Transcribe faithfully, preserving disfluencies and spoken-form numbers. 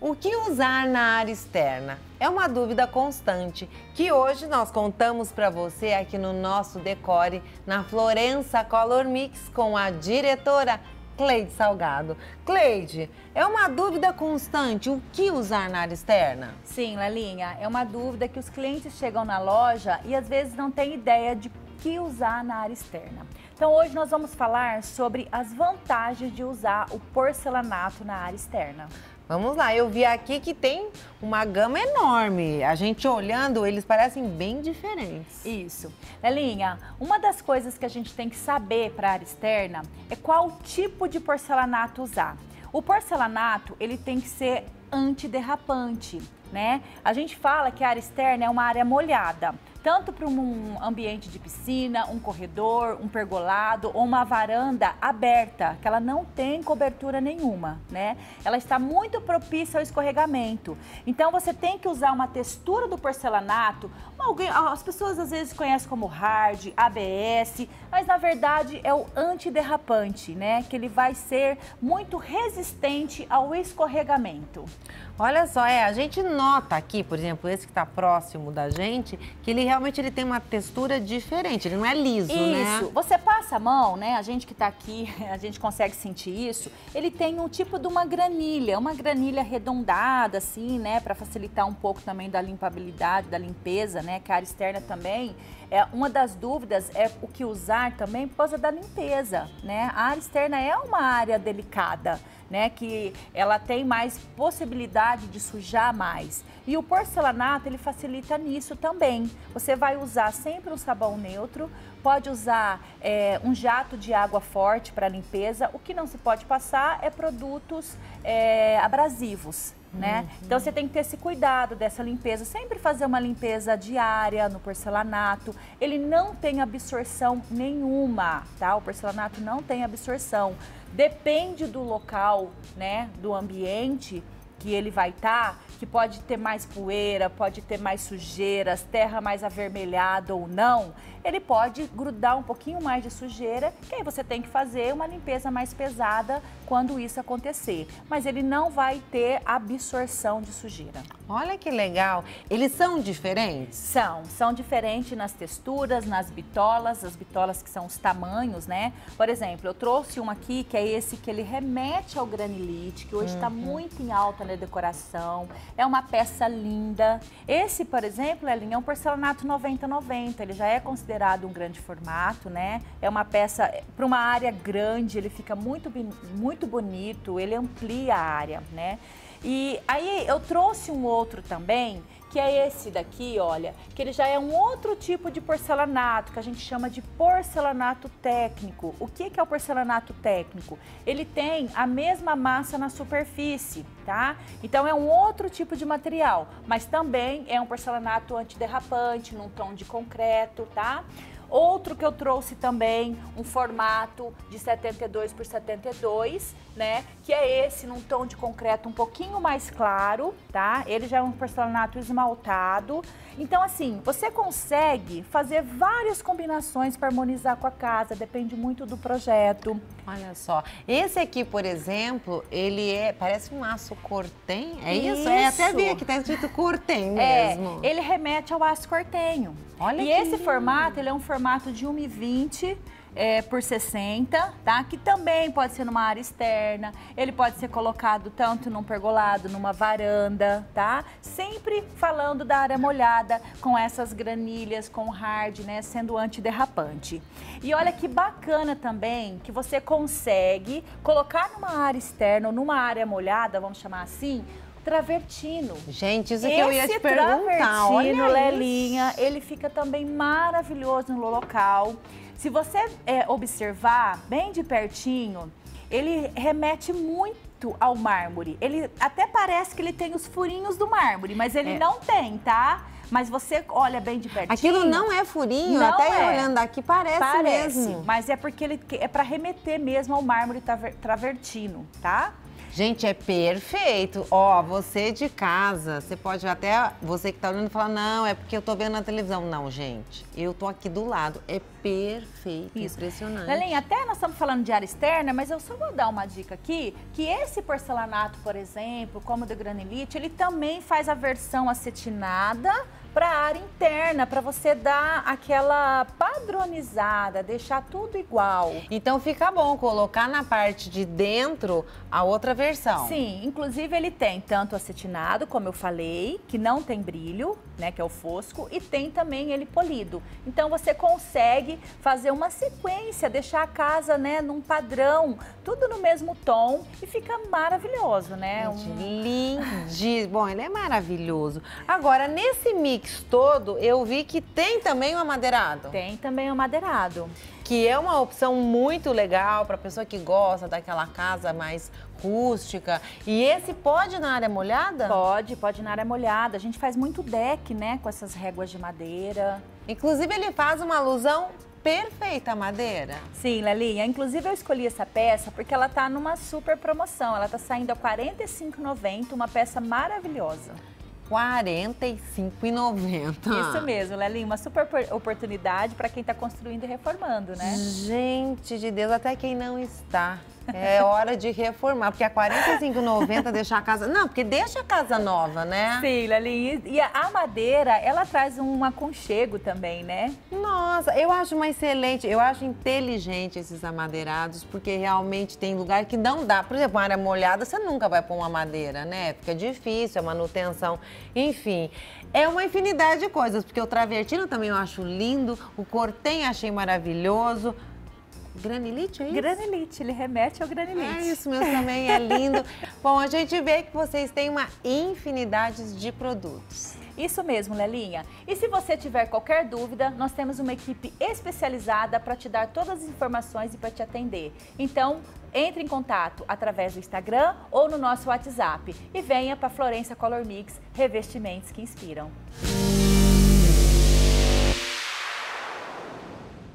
O que usar na área externa? É uma dúvida constante que hoje nós contamos para você aqui no nosso Decore, na Florença Color Mix, com a diretora Cleide Salgado. Cleide, é uma dúvida constante o que usar na área externa? Sim, Lelinha, é uma dúvida que os clientes chegam na loja e às vezes não têm ideia de que usar na área externa. Então hoje nós vamos falar sobre as vantagens de usar o porcelanato na área externa. Vamos lá, eu vi aqui que tem uma gama enorme. A gente olhando, eles parecem bem diferentes. Isso. Lelinha, uma das coisas que a gente tem que saber para a área externa é qual tipo de porcelanato usar. O porcelanato, ele tem que ser antiderrapante, né? A gente fala que a área externa é uma área molhada, tanto para um ambiente de piscina, um corredor, um pergolado ou uma varanda aberta, que ela não tem cobertura nenhuma, né? Ela está muito propícia ao escorregamento. Então você tem que usar uma textura do porcelanato, alguém, as pessoas às vezes conhecem como hard, A B S, mas na verdade é o antiderrapante, né? Que ele vai ser muito resistente ao escorregamento. Olha só, é, a gente nota aqui, por exemplo, esse que está próximo da gente, que ele realmente ele tem uma textura diferente, ele não é liso, isso, né? Isso, você passa a mão, né, a gente que está aqui, a gente consegue sentir isso, ele tem um tipo de uma granilha, uma granilha arredondada, assim, né, para facilitar um pouco também da limpabilidade, da limpeza, né, que a área externa também, é, uma das dúvidas é o que usar também por causa da limpeza, né, a área externa é uma área delicada, né, que ela tem mais possibilidade de sujar mais. E o porcelanato, ele facilita nisso também. Você vai usar sempre um sabão neutro, pode usar é, um jato de água forte para limpeza. O que não se pode passar é produtos é, abrasivos, né? Uhum. Então você tem que ter esse cuidado dessa limpeza, sempre fazer uma limpeza diária no porcelanato. Ele não tem absorção nenhuma, tá? O porcelanato não tem absorção. Depende do local, né, do ambiente que ele vai estar, que pode ter mais poeira, pode ter mais sujeiras, terra mais avermelhada ou não, ele pode grudar um pouquinho mais de sujeira, que aí você tem que fazer uma limpeza mais pesada quando isso acontecer. Mas ele não vai ter absorção de sujeira. Olha que legal! Eles são diferentes? São, são diferentes nas texturas, nas bitolas, as bitolas que são os tamanhos, né? Por exemplo, eu trouxe um aqui que é esse que ele remete ao granilite, que hoje está uhum. muito em alta na decoração. É uma peça linda. Esse, por exemplo, Elinha, é um porcelanato noventa noventa, ele já é considerado um grande formato, né? É uma peça para uma área grande, ele fica muito, muito bonito, ele amplia a área, né? E aí eu trouxe um outro também, que é esse daqui, olha, que ele já é um outro tipo de porcelanato, que a gente chama de porcelanato técnico. O que que é o porcelanato técnico? Ele tem a mesma massa na superfície, tá? Então é um outro tipo de material, mas também é um porcelanato antiderrapante, num tom de concreto, tá? Outro que eu trouxe também, um formato de setenta e dois por setenta e dois, né? Que é esse num tom de concreto um pouquinho mais claro, tá? Ele já é um porcelanato esmaltado. Então, assim, você consegue fazer várias combinações para harmonizar com a casa, depende muito do projeto. Olha só, esse aqui, por exemplo, ele é, parece um aço cortem, é isso? isso? É, até vi aqui, tá escrito cortem mesmo. É, ele remete ao aço cortenho. Olha e esse lindo. Formato, ele é um formato de um e vinte é, por sessenta, tá? Que também pode ser numa área externa, ele pode ser colocado tanto num pergolado, numa varanda, tá? Sempre falando da área molhada, com essas granilhas, com hard, né? Sendo antiderrapante. E olha que bacana também que você consegue colocar numa área externa ou numa área molhada, vamos chamar assim, travertino. Gente, isso que eu ia te perguntar, olha Lelinha, isso. Ele fica também maravilhoso no local. Se você é, observar bem de pertinho, ele remete muito ao mármore. Ele até parece que ele tem os furinhos do mármore, mas ele é. não tem, tá? Mas você olha bem de pertinho. Aquilo não é furinho, não até é. olhando aqui parece, parece mesmo. Mas é porque ele é para remeter mesmo ao mármore travertino, tá? Gente, é perfeito. Ó, você de casa, você pode até, você que tá olhando, falar, não, é porque eu tô vendo na televisão. Não, gente, eu tô aqui do lado. É perfeito, Isso. Impressionante. Lelinha, até nós estamos falando de área externa, mas eu só vou dar uma dica aqui, que esse porcelanato, por exemplo, como o do Granilite, ele também faz a versão acetinada para a área interna, para você dar aquela padronizada, deixar tudo igual. Então fica bom colocar na parte de dentro a outra versão. Sim, inclusive ele tem tanto acetinado, como eu falei, que não tem brilho, né, que é o fosco, e tem também ele polido. Então você consegue fazer uma sequência, deixar a casa, né, num padrão, tudo no mesmo tom e fica maravilhoso, né? Gente, um... lindíssimo. Bom, ele é maravilhoso. Agora, nesse mix todo, eu vi que tem também o amadeirado. Tem também o amadeirado. Que é uma opção muito legal para pessoa que gosta daquela casa mais rústica. E esse pode ir na área molhada? Pode, pode ir na área molhada. A gente faz muito deck, né, com essas réguas de madeira. Inclusive, ele faz uma alusão perfeita à madeira. Sim, Lelinha. Inclusive, eu escolhi essa peça porque ela tá numa super promoção. Ela tá saindo a quarenta e cinco reais e noventa centavos, uma peça maravilhosa. quarenta e cinco reais e noventa centavos. Isso mesmo, Lelinha, uma super oportunidade para quem está construindo e reformando, né? Gente de Deus, até quem não está. É hora de reformar, porque a quarenta e cinco reais e noventa centavos deixar a casa... Não, porque deixa a casa nova, né? Sim, Lelinha. E a madeira, ela traz um aconchego também, né? Nossa, eu acho uma excelente, eu acho inteligente esses amadeirados, porque realmente tem lugar que não dá. Por exemplo, uma área molhada, você nunca vai pôr uma madeira, né? Fica difícil, a manutenção, enfim. É uma infinidade de coisas, porque o travertino também eu acho lindo, o cortem achei maravilhoso. Granilite, é isso? Granilite, ele remete ao granilite. É isso mesmo, também é lindo. Bom, a gente vê que vocês têm uma infinidade de produtos. Isso mesmo, Lelinha. E se você tiver qualquer dúvida, nós temos uma equipe especializada para te dar todas as informações e para te atender. Então, entre em contato através do Instagram ou no nosso WhatsApp e venha para Florência Color Mix, revestimentos que inspiram.